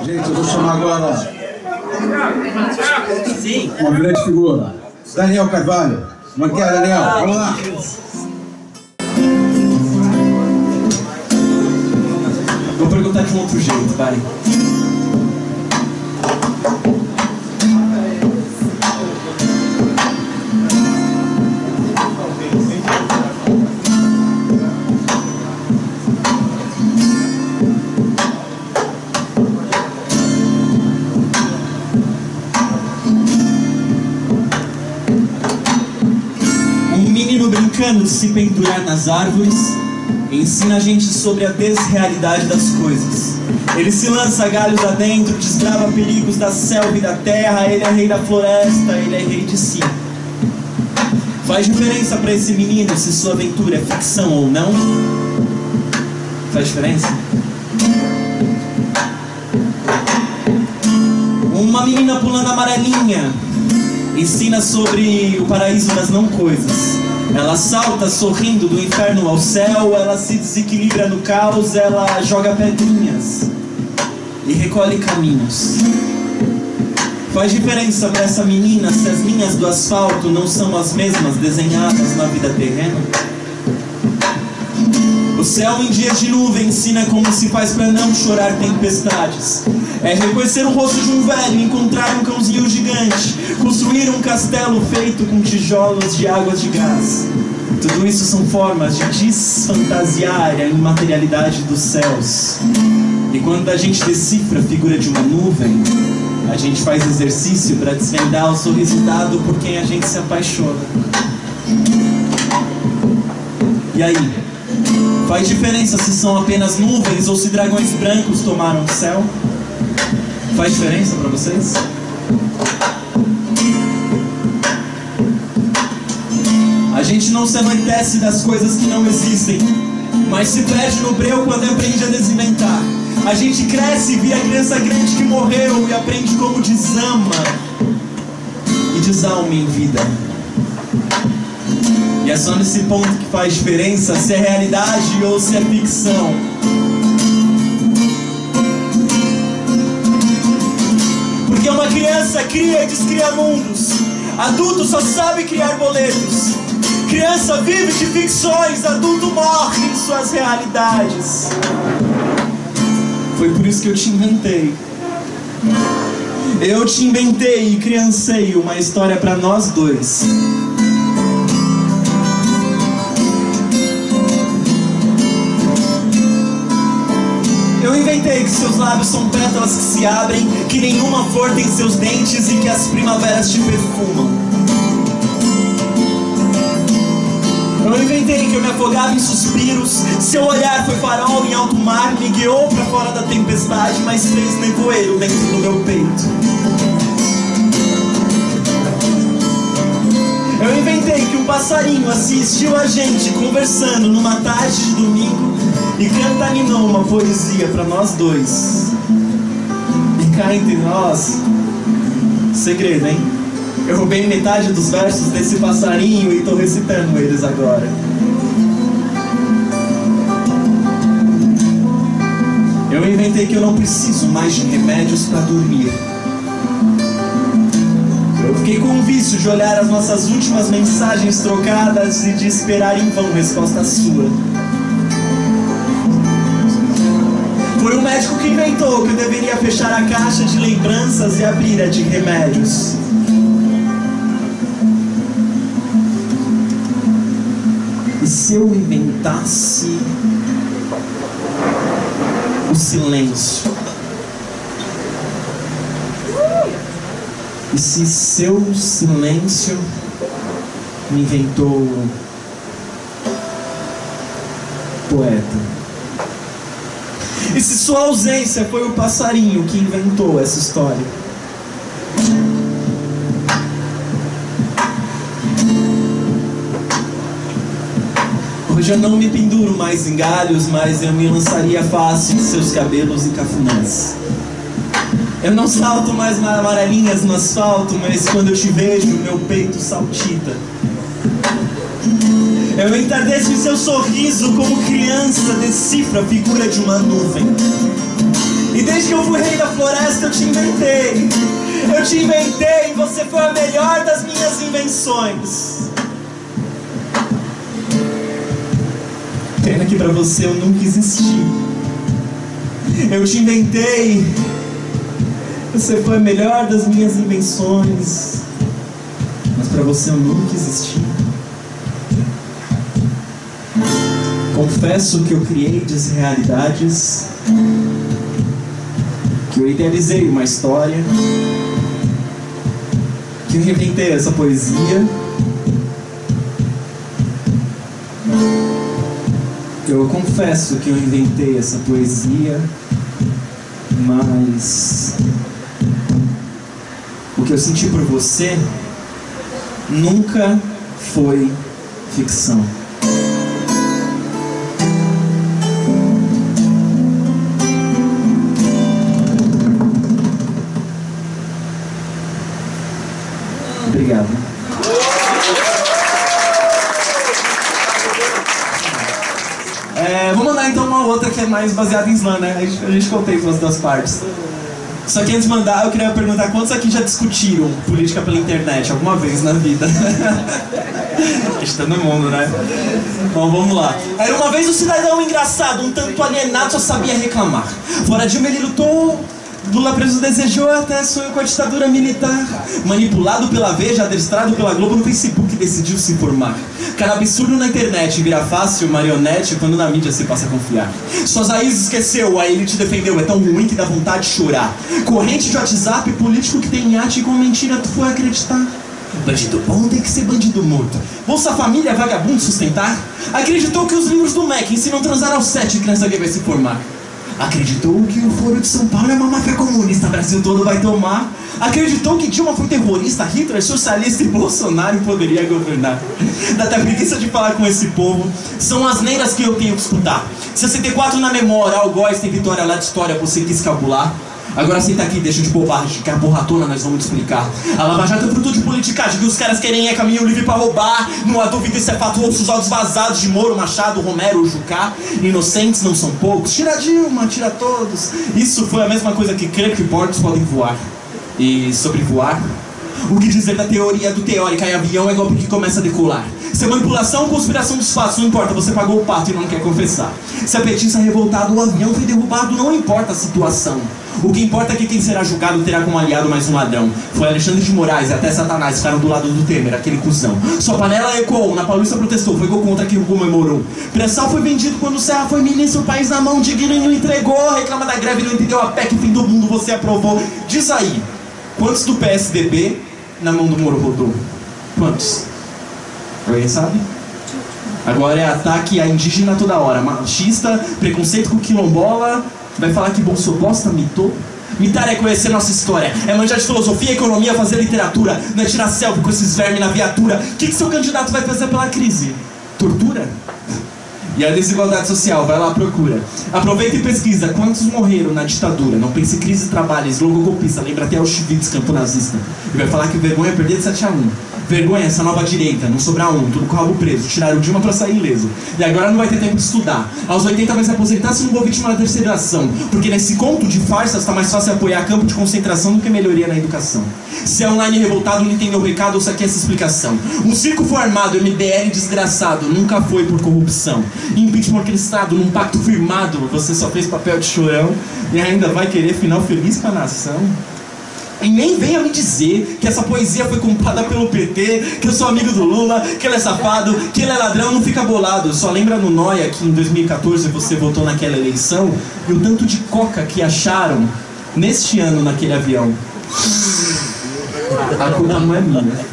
Gente, eu vou chamar agora uma grande figura, Daniel Carvalho. Como é que é, Daniel? Vamos lá. Vou perguntar de um outro jeito, vai. Brincando de se pendurar nas árvores, ensina a gente sobre a desrealidade das coisas. Ele se lança galhos adentro, desbrava perigos da selva e da terra. Ele é rei da floresta, ele é rei de si. Faz diferença para esse menino se sua aventura é ficção ou não? Faz diferença? Uma menina pulando amarelinha ensina sobre o paraíso das não coisas. Ela salta sorrindo do inferno ao céu, ela se desequilibra no caos, ela joga pedrinhas e recolhe caminhos. Faz diferença para essa menina se as linhas do asfalto não são as mesmas desenhadas na vida terrena? O céu em dias de nuvem ensina como se faz para não chorar tempestades. É reconhecer o rosto de um velho, encontrar um cãozinho gigante, construir um castelo feito com tijolos de águas de gás. Tudo isso são formas de desfantasiar a imaterialidade dos céus. E quando a gente decifra a figura de uma nuvem, a gente faz exercício para desvendar o sorriso dado por quem a gente se apaixona. E aí? Faz diferença se são apenas nuvens ou se dragões brancos tomaram o céu? Faz diferença para vocês? A gente não se anoitece das coisas que não existem, mas se perde no breu quando aprende a desinventar. A gente cresce e vira criança grande que morreu e aprende como desama e desalma em vida. E é só nesse ponto que faz diferença se é realidade ou se é ficção. Porque uma criança cria e descria mundos. Adulto só sabe criar boletos. Criança vive de ficções, adulto morre em suas realidades. Foi por isso que eu te inventei. Eu te inventei e criancei uma história pra nós dois. Eu inventei que seus lábios são pétalas que se abrem, que nenhuma flor tem seus dentes e que as primaveras te perfumam. Eu inventei que eu me afogava em suspiros, seu olhar foi farol em alto mar, me guiou pra fora da tempestade, mas fez nevoeiro dentro do meu peito. Eu inventei que um passarinho assistiu a gente conversando numa tarde de domingo e cantaninou uma poesia pra nós dois. E cá entre nós, segredo, hein? Eu roubei metade dos versos desse passarinho e tô recitando eles agora. Eu inventei que eu não preciso mais de remédios pra dormir. Eu fiquei com o vício de olhar as nossas últimas mensagens trocadas e de esperar em vão resposta sua. Foi o médico que inventou que eu deveria fechar a caixa de lembranças e abrir a de remédios. E se eu inventasse o silêncio? E se seu silêncio me inventou poeta? E se sua ausência foi o passarinho que inventou essa história? Hoje eu não me penduro mais em galhos, mas eu me lançaria fácil em seus cabelos e cafunés. Eu não salto mais amarelinhas no asfalto, mas quando eu te vejo, meu peito saltita. Eu entardeço em seu sorriso como criança decifra a figura de uma nuvem. E desde que eu fui rei da floresta eu te inventei. Eu te inventei e você foi a melhor das minhas invenções. Pena que pra você eu nunca existi. Eu te inventei. Você foi a melhor das minhas invenções. Mas pra você eu nunca existi. Confesso que eu criei desrealidades, que eu idealizei uma história, que eu inventei essa poesia. Eu confesso que eu inventei essa poesia, mas o que eu senti por você nunca foi ficção. Obrigado. Vou mandar então uma outra que é mais baseada em slam, né? A gente contempla as duas partes. Só que antes de mandar, eu queria perguntar quantos aqui já discutiram política pela internet alguma vez na vida? Acho que todo mundo, né? Bom, vamos lá. Era uma vez um cidadão engraçado, um tanto alienado, só sabia reclamar. Fora Dilma ele lutou, Lula preso desejou, até sonhou com a ditadura militar. Manipulado pela Veja, adestrado pela Globo, no Facebook decidiu se informar. Cara absurdo na internet, vira fácil, marionete, quando na mídia se passa a confiar. Suas raízes esqueceu, a elite defendeu, é tão ruim que dá vontade de chorar. Corrente de WhatsApp, político que tem iate, com mentira tu foi acreditar. Bandido bom tem que ser bandido morto. Bolsa Família, vagabundo sustentar. Acreditou que os livros do MEC ensinam a transar aos 7, criança que vai se formar. Acreditou que o Foro de São Paulo é uma máfia comunista, Brasil todo vai tomar. Acreditou que Dilma foi terrorista, Hitler socialista e Bolsonaro poderia governar. Dá até preguiça de falar com esse povo. São as neiras que eu tenho que escutar. 64 na memória, algoz tem vitória lá de história, você quis calcular. Agora senta aqui, deixa de bobagem, que a borratona nós vamos te explicar. A Lava Jato é fruto de politicagem, que os caras querem é caminho livre pra roubar. Não há dúvida, isso é fato, ouço os áudios vazados de Moro, Machado, Romero, Jucá. Inocentes não são poucos, tira Dilma, tira todos. Isso foi a mesma coisa que crer que porcos podem voar. E sobre voar, o que dizer da teoria do teórica, e avião é golpe que começa a decolar. Se é manipulação ou conspiração dos fatos, não importa, você pagou o pato e não quer confessar. Se é petista revoltado, o avião foi derrubado, não importa a situação. O que importa é que quem será julgado terá como aliado mais um ladrão. Foi Alexandre de Moraes e até Satanás ficaram do lado do Temer, aquele cuzão. Sua panela ecoou, na Paulista protestou, foi gol contra quem o comemorou. Pré-sal foi vendido quando o Serra foi ministro, o país na mão, digno e não entregou. Reclama da greve, não entendeu a PEC, fim do mundo, você aprovou. Diz aí, quantos do PSDB na mão do Moro rodou? Quantos? Alguém sabe? Agora é ataque a indígena toda hora, machista, preconceito com quilombola. Vai falar que bolsobosta mitou? Mitar é conhecer nossa história, é manjar de filosofia, economia, fazer literatura. Não é tirar selfie com esses vermes na viatura. O que seu candidato vai fazer pela crise? Tortura? E a desigualdade social, vai lá, procura. Aproveita e pesquisa, quantos morreram na ditadura? Não pense em crise, trabalho, slogan golpista, lembra até Auschwitz, campo nazista. E vai falar que vergonha é perder de 7-1. Vergonha, essa nova direita, não sobrar um, tudo com o rabo preso. Tiraram o Dilma pra sair ileso. E agora não vai ter tempo de estudar. Aos 80 vai se aposentar se não for vítima da terceiração. Porque nesse conto de farsas tá mais fácil apoiar campo de concentração do que melhoria na educação. Se é online revoltado, não entendeu o recado, ou só quer essa explicação. Um circo foi armado, MBL desgraçado, nunca foi por corrupção. Impeachment orquestrado, num pacto firmado, você só fez papel de chorão e ainda vai querer final feliz pra nação. E nem venha me dizer que essa poesia foi comprada pelo PT, que eu sou amigo do Lula, que ele é safado, que ele é ladrão, não fica bolado. Só lembra no Noia que em 2014 você votou naquela eleição e o tanto de coca que acharam neste ano naquele avião. A culpa não é minha.